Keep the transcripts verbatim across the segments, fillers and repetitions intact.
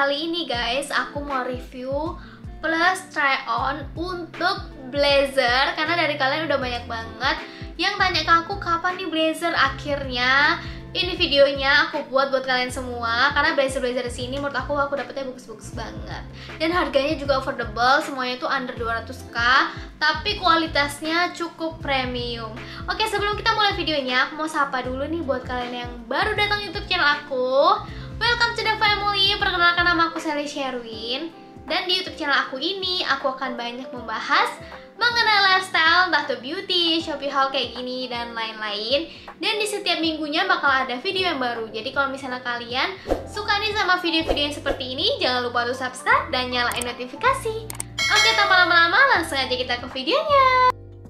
kali ini guys, aku mau review plus try on untuk blazer. Karena dari kalian udah banyak banget yang tanya ke aku kapan nih blazer. Akhirnya ini videonya aku buat buat kalian semua. Karena blazer-blazer sini menurut aku aku dapetnya bagus-bagus banget. Dan harganya juga affordable, semuanya itu under dua ratus k, tapi kualitasnya cukup premium. Oke, sebelum kita mulai videonya, aku mau sapa dulu nih buat kalian yang baru datang YouTube channel aku. Welcome to the family. Perkenalkan, nama aku Sally Sherwin. Dan di YouTube channel aku ini, aku akan banyak membahas mengenai lifestyle, entah itu beauty, Shopee haul kayak gini, dan lain-lain. Dan di setiap minggunya bakal ada video yang baru. Jadi kalau misalnya kalian suka nih sama video-video yang seperti ini, jangan lupa untuk subscribe dan nyalain notifikasi. Oke, tanpa lama-lama langsung aja kita ke videonya.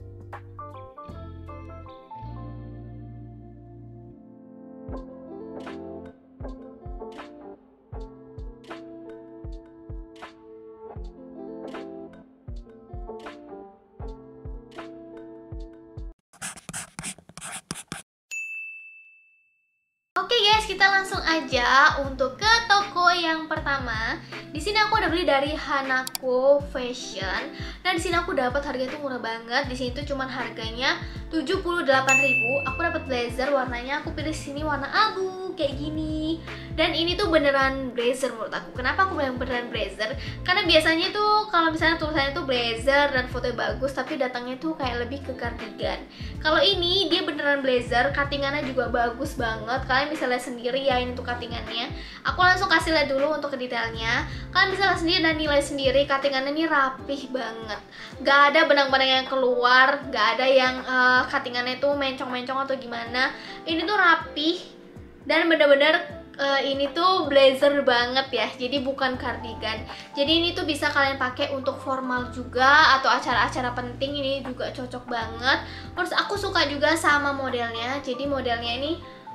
Oke guys, kita langsung aja untuk ke toko yang pertama. Di sini aku udah beli dari Hanako Fashion. Nah, di sini aku dapat harganya tuh murah banget. Di sini tuh cuman harganya tujuh puluh delapan ribu. Aku dapat blazer warnanya, aku pilih sini warna abu kayak gini. Dan ini tuh beneran blazer menurut aku. Kenapa aku bilang beneran blazer? Karena biasanya tuh kalau misalnya tulisannya tuh blazer dan fotonya bagus, tapi datangnya tuh kayak lebih ke cardigan. Kalau ini dia beneran blazer, cuttingannya juga bagus banget. Kalian bisa lihat sendiri ya, ini tuh cuttingannya. Aku langsung kasih lihat dulu untuk ke detailnya. Kalian bisa lihat sendiri dan nilai sendiri, cuttingannya ini rapih banget. Gak ada benang-benang yang keluar, gak ada yang uh, cuttingannya tuh mencong-mencong atau gimana. Ini tuh rapih dan bener-bener uh, ini tuh blazer banget ya. Jadi bukan cardigan. Jadi ini tuh bisa kalian pakai untuk formal juga atau acara-acara penting, ini juga cocok banget. Terus aku suka juga sama modelnya. Jadi modelnya ini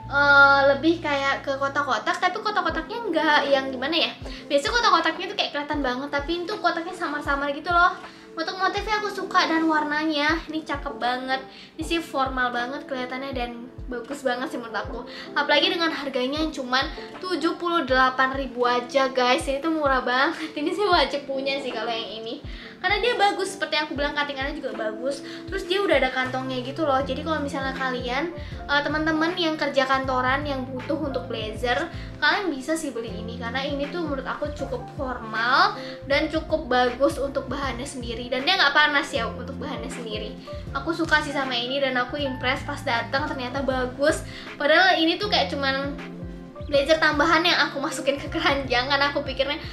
Uh, lebih kayak ke kotak-kotak, tapi kotak-kotaknya enggak yang gimana ya. Biasanya kotak-kotaknya tuh kayak kelihatan banget, tapi itu kotaknya samar-samar gitu loh. Untuk motifnya aku suka dan warnanya ini cakep banget. Ini sih formal banget kelihatannya dan bagus banget sih menurut aku. Apalagi dengan harganya yang cuman tujuh puluh delapan ribu aja guys. Ini tuh murah banget. Ini sih wajib punya sih kalau yang ini. Karena dia bagus, seperti yang aku bilang, cuttingannya juga bagus. Terus dia udah ada kantongnya gitu loh. Jadi kalau misalnya kalian uh, teman-teman yang kerja kantoran yang butuh untuk blazer, kalian bisa sih beli ini. Karena ini tuh menurut aku cukup formal dan cukup bagus untuk bahannya sendiri. Dan dia nggak panas ya untuk bahannya sendiri. Aku suka sih sama ini dan aku impress pas datang, ternyata bagus. Padahal ini tuh kayak cuman blazer tambahan yang aku masukin ke keranjang. Karena aku pikirnya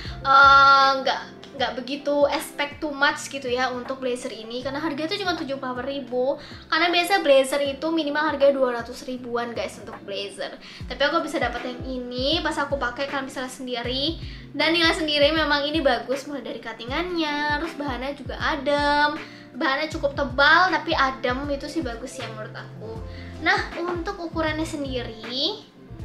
nggak uh, nggak begitu expect too much gitu ya untuk blazer ini, karena harganya tuh cuma tujuh puluh delapan ribu. Karena biasa blazer itu minimal harganya dua ratus ribuan guys untuk blazer. Tapi aku bisa dapat yang ini, pas aku pakai kalian bisa lihat sendiri. Dan nilai sendiri memang ini bagus, mulai dari cuttingannya, terus bahannya juga adem. Bahannya cukup tebal tapi adem, itu sih bagus ya menurut aku. Nah, untuk ukurannya sendiri,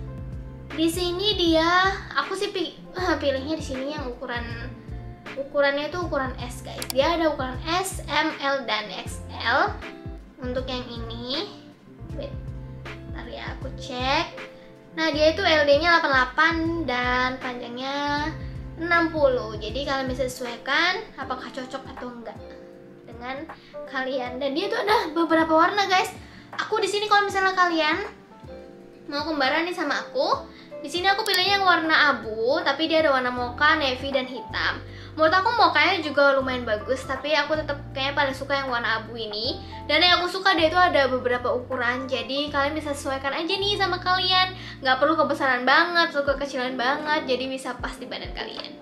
di sini dia, aku sih pilihnya di sini yang ukuran ukurannya itu ukuran S guys. Dia ada ukuran S, M, L, dan X L. Untuk yang ini, wait, ntar ya aku cek. Nah, dia itu L D nya delapan puluh delapan dan panjangnya enam puluh. Jadi kalian bisa sesuaikan apakah cocok atau enggak dengan kalian. Dan dia itu ada beberapa warna guys. Aku di sini kalau misalnya kalian mau kembaran nih sama aku, di sini aku pilihnya yang warna abu, tapi dia ada warna mocha, navy, dan hitam. Menurut aku mokanya juga lumayan bagus, tapi aku tetap kayaknya paling suka yang warna abu ini. Dan yang aku suka dia itu ada beberapa ukuran, jadi kalian bisa sesuaikan aja nih sama kalian. Nggak perlu kebesaran banget atau kekecilan banget, jadi bisa pas di badan kalian.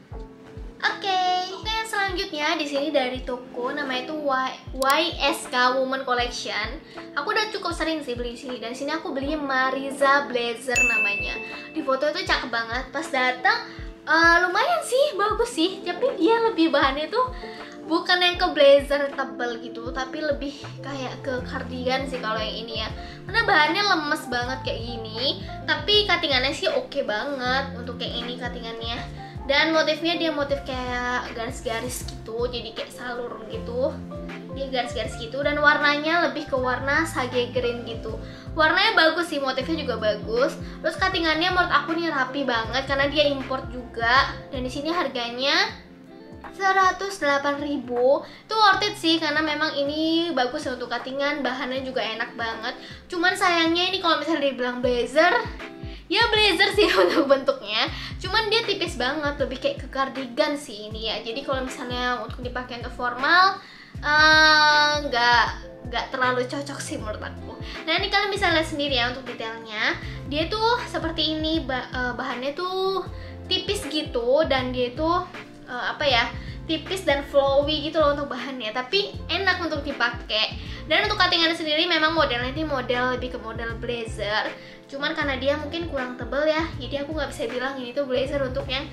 Oke, okay. Oke, yang selanjutnya di sini dari toko namanya itu Y S K Women Collection. Aku udah cukup sering sih beli di sini. Dan sini aku beli Mariza Blazer namanya. Di foto itu cakep banget. Pas datang uh, lumayan sih, bagus sih. Tapi dia lebih bahannya tuh bukan yang ke blazer tebel gitu, tapi lebih kayak ke cardigan sih kalau yang ini ya. Karena bahannya lemes banget kayak gini, tapi cuttingannya sih oke banget untuk yang ini cuttingannya. Dan motifnya dia motif kayak garis-garis gitu, jadi kayak salur gitu. Dia garis-garis gitu, dan warnanya lebih ke warna sage green gitu. Warnanya bagus sih, motifnya juga bagus. Terus cuttingannya menurut aku nih rapi banget karena dia import juga. Dan di sini harganya seratus delapan ribu. Itu worth it sih karena memang ini bagus untuk cuttingan, bahannya juga enak banget. Cuman sayangnya ini kalau misalnya dibilang blazer, ya blazer sih untuk bentuknya, cuman dia tipis banget, lebih kayak ke cardigan sih ini ya. Jadi kalau misalnya untuk dipakai untuk formal nggak uh, nggak terlalu cocok sih menurut aku. Nah ini kalian bisa lihat sendiri ya untuk detailnya. Dia tuh seperti ini, bah uh, bahannya tuh tipis gitu, dan dia tuh uh, apa ya, tipis dan flowy gitu loh untuk bahannya, tapi enak untuk dipakai. Dan untuk cuttingannya sendiri memang modelnya ini model lebih ke model blazer, cuman karena dia mungkin kurang tebel ya, jadi aku nggak bisa bilang ini tuh blazer untuk yang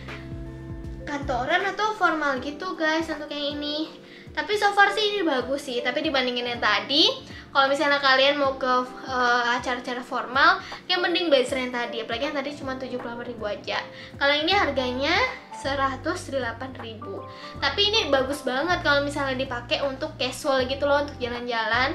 kantoran atau formal gitu guys untuk yang ini. Tapi so far sih ini bagus sih, tapi dibandingin yang tadi, kalau misalnya kalian mau ke uh, acara-acara formal, yang mending blazer yang tadi, apalagi yang tadi cuma tujuh puluh delapan ribu aja. Kalau ini harganya seratus delapan ribu. Tapi ini bagus banget kalau misalnya dipakai untuk casual gitu loh, untuk jalan-jalan.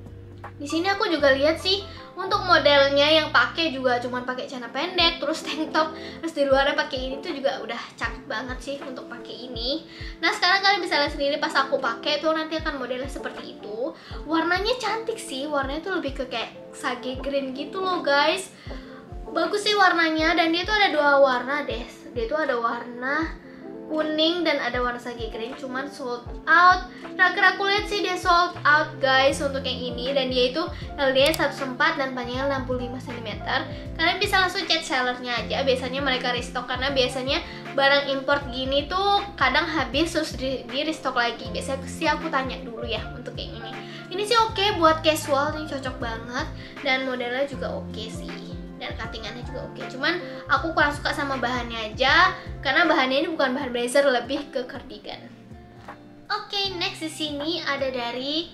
Di sini aku juga lihat sih untuk modelnya yang pakai juga cuman pakai celana pendek, terus tank top, terus di luarnya pakai ini tuh juga udah cakep banget sih untuk pakai ini. Nah sekarang kalian bisa lihat sendiri pas aku pakai tuh nanti akan modelnya seperti itu. Warnanya cantik sih, warnanya tuh lebih ke kayak sage green gitu loh guys. Bagus sih warnanya, dan dia tuh ada dua warna deh. Dia tuh ada warna kuning dan ada warna sage green, cuman sold out. Terakhir aku lihat sih dia sold out guys untuk yang ini, dan dia itu L D nya seratus empat dan panjangnya enam puluh lima sentimeter. Kalian bisa langsung chat sellernya aja, biasanya mereka restock, karena biasanya barang import gini tuh kadang habis terus di, di restock lagi. Biasanya sih aku tanya dulu ya untuk yang ini. Ini sih oke okay buat casual, ini cocok banget, dan modelnya juga oke okay sih. Dan cuttingannya juga oke, cuman aku kurang suka sama bahannya aja karena bahannya ini bukan bahan blazer, lebih ke cardigan. Oke, okay, next di sini ada dari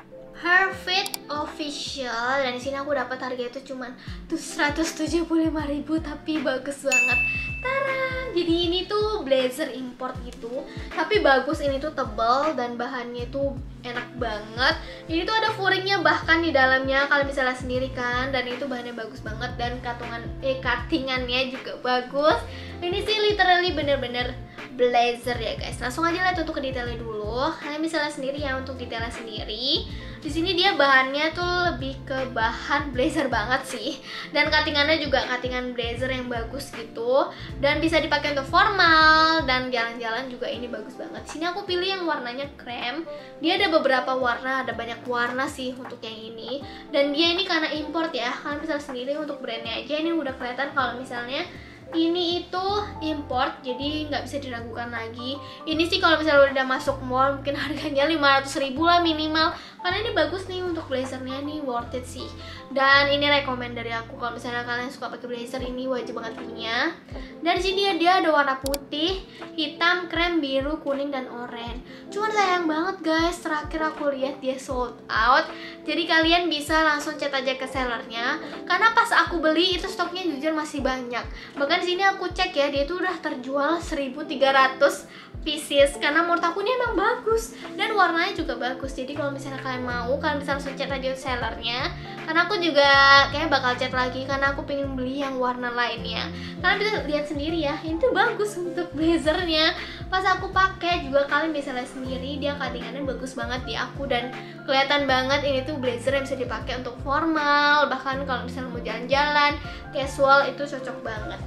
Herfit Official, dan di sini aku dapat harga itu cuman seratus tujuh puluh lima ribu, tapi bagus banget. Tara, jadi ini tuh blazer import gitu, tapi bagus, ini tuh tebal dan bahannya tuh enak banget. Ini tuh ada furingnya bahkan di dalamnya, kalian bisa lihat sendiri kan, dan itu bahannya bagus banget, dan katungan eh cuttingannya juga bagus. Ini sih literally bener-bener blazer ya guys. Langsung aja lihat untuk ke detailnya dulu. Kalian bisa lihat sendiri ya untuk detailnya sendiri. Di sini dia bahannya tuh lebih ke bahan blazer banget sih, dan cuttingannya juga cuttingan blazer yang bagus gitu, dan bisa dipakai untuk formal dan jalan-jalan juga. Ini bagus banget. Sini aku pilih yang warnanya krem. Dia ada beberapa warna, ada banyak warna sih untuk yang ini, dan dia ini karena import ya. Kalian bisa lihat sendiri untuk brandnya aja, ini udah kelihatan kalau misalnya ini itu import, jadi nggak bisa diragukan lagi. Ini sih kalau misalnya udah masuk mall mungkin harganya lima ratus ribu lah minimal, karena ini bagus nih untuk blazernya, nih worth it sih. Dan ini rekomend dari aku, kalau misalnya kalian suka pakai blazer ini wajib banget punya. Dan di sini dia ada warna putih, hitam, krem, biru, kuning, dan oranye. Cuman sayang banget guys, terakhir aku lihat dia sold out. Jadi kalian bisa langsung chat aja ke sellernya, karena pas aku beli itu stoknya jujur masih banyak. Bahkan di sini aku cek ya, dia itu udah terjual seribu tiga ratus pieces, karena menurut aku ini emang bagus dan warnanya juga bagus. Jadi kalau misalnya kalian mau, kalian bisa langsung chat aja sellernya, karena aku juga kayak bakal chat lagi karena aku pengen beli yang warna lainnya. Kalian bisa lihat sendiri ya, ini tuh bagus untuk blazernya. Pas aku pakai juga kalian bisa lihat sendiri, dia cuttingannya bagus banget di aku, dan kelihatan banget ini tuh blazer yang bisa dipakai untuk formal, bahkan kalau misalnya mau jalan-jalan casual itu cocok banget.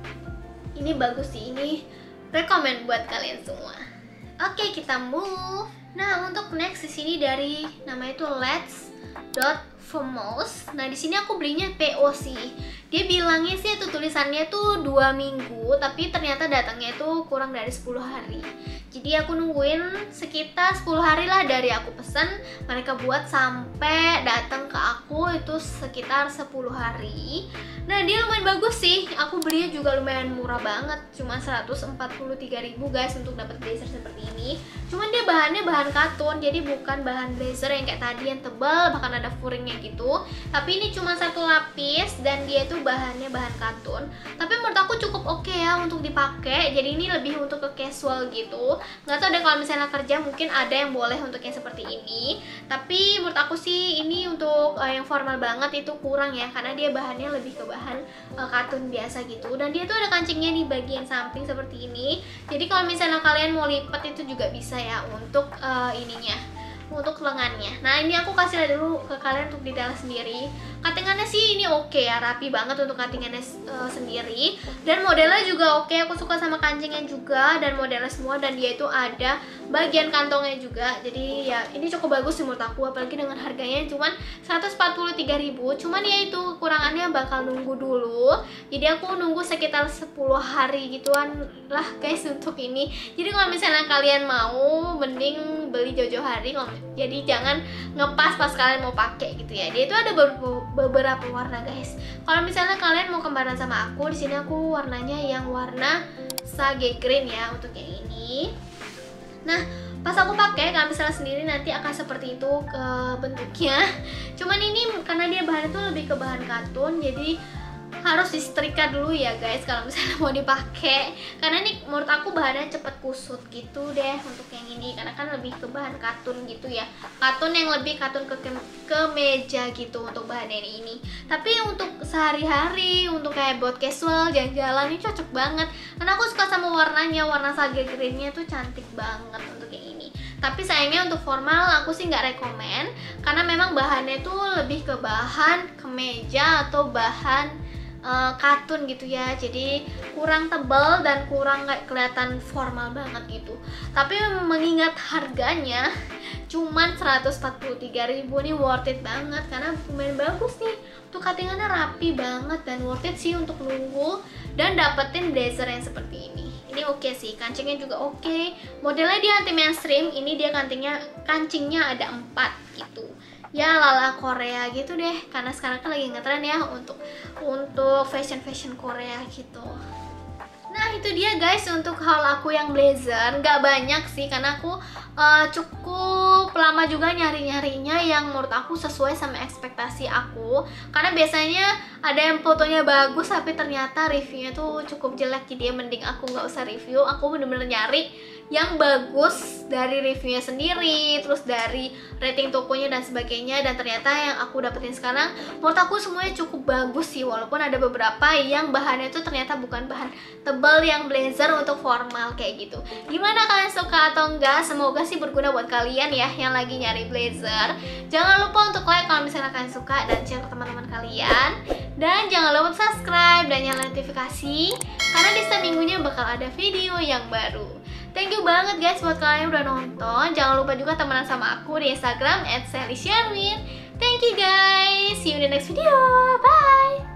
Ini bagus sih, ini rekomend buat kalian semua. Oke, kita move. Nah, untuk next di sini dari namanya itu Let's dot Famous. Nah, di sini aku belinya P O sih. Dia bilangnya sih itu tulisannya tuh dua minggu, tapi ternyata datangnya itu kurang dari sepuluh hari. Jadi aku nungguin sekitar sepuluh hari lah dari aku pesen, mereka buat sampai datang ke aku itu sekitar sepuluh hari. Nah, dia lumayan bagus sih. Aku belinya juga lumayan murah banget, cuma seratus empat puluh tiga ribu guys untuk dapat blazer seperti ini. Cuman dia dia bahannya bahan katun, jadi bukan bahan blazer yang kayak tadi yang tebal bahkan ada furingnya gitu. Tapi ini cuma satu lapis dan dia itu bahannya bahan katun. Tapi menurut aku cukup oke okay ya untuk dipakai. Jadi ini lebih untuk ke casual gitu. Nggak tahu deh kalau misalnya kerja mungkin ada yang boleh untuk yang seperti ini. Tapi menurut aku sih ini untuk uh, yang formal banget itu kurang ya, karena dia bahannya lebih ke bahan uh, katun biasa gitu. Dan dia tuh ada kancingnya di bagian samping seperti ini. Jadi kalau misalnya kalian mau lipat itu juga bisa ya untuk uh, ininya, untuk lengannya. Nah ini aku kasih lihat dulu ke kalian untuk detail sendiri. Cuttingannya sih ini oke okay ya, rapi banget untuk cuttingannya uh, sendiri. Dan modelnya juga oke, okay. Aku suka sama kancingnya juga dan modelnya semua. Dan dia itu ada bagian kantongnya juga. Jadi ya ini cukup bagus sih menurut aku, apalagi dengan harganya cuman seratus empat puluh tiga ribu. Cuman ya itu kekurangannya bakal nunggu dulu. Jadi aku nunggu sekitar sepuluh hari gituan lah guys untuk ini. Jadi kalau misalnya kalian mau, mending beli jauh-jauh hari. Jadi jangan ngepas pas kalian mau pakai gitu ya. Dia itu ada beberapa, beberapa warna guys. Kalau misalnya kalian mau kembaran sama aku, di sini aku warnanya yang warna sage green ya untuk yang ini. Nah pas aku pakai, kalau misalnya sendiri nanti akan seperti itu ke bentuknya. Cuman ini karena dia bahan itu lebih ke bahan katun, jadi harus disetrika dulu ya guys kalau misalnya mau dipakai, karena ini menurut aku bahannya cepet kusut gitu deh untuk yang ini, karena kan lebih ke bahan katun gitu ya, katun yang lebih katun ke, ke, ke meja gitu untuk bahan ini ini. Tapi untuk sehari-hari, untuk kayak buat casual jalan-jalan ini cocok banget, karena aku suka sama warnanya, warna sage greennya tuh cantik banget untuk yang ini. Tapi sayangnya untuk formal aku sih nggak rekomen, karena memang bahannya tuh lebih ke bahan kemeja atau bahan Uh, katun gitu ya, jadi kurang tebal dan kurang kayak kelihatan formal banget gitu. Tapi mengingat harganya cuman seratus empat puluh tiga ribu, nih worth it banget karena lumayan bagus nih. Tuh cuttingannya rapi banget dan worth it sih untuk nunggu dan dapetin blazer yang seperti ini. Ini oke okay sih, kancingnya juga oke. Okay. Modelnya dia anti mainstream, ini dia kancingnya kancingnya ada empat gitu. Ya lala Korea gitu deh, karena sekarang kan lagi ngetren ya untuk untuk fashion fashion Korea gitu. Nah itu dia guys untuk haul aku yang blazer. Nggak banyak sih karena aku uh, cukup lama juga nyari-nyarinya yang menurut aku sesuai sama ekspektasi aku. Karena biasanya ada yang fotonya bagus tapi ternyata reviewnya tuh cukup jelek, jadi ya mending aku nggak usah review. Aku bener-bener nyari yang bagus dari reviewnya sendiri, terus dari rating tokonya dan sebagainya. Dan ternyata yang aku dapetin sekarang menurut aku semuanya cukup bagus sih, walaupun ada beberapa yang bahannya itu ternyata bukan bahan tebal yang blazer untuk formal kayak gitu. Gimana, kalian suka atau enggak? Semoga sih berguna buat kalian ya yang lagi nyari blazer. Jangan lupa untuk like kalau misalnya kalian suka dan share ke teman-teman kalian. Dan jangan lupa subscribe dan nyalain notifikasi, karena di setiap minggunya bakal ada video yang baru. Thank you banget guys buat kalian yang udah nonton. Jangan lupa juga temenan sama aku di Instagram at sally sherwin. Thank you guys. See you in the next video. Bye.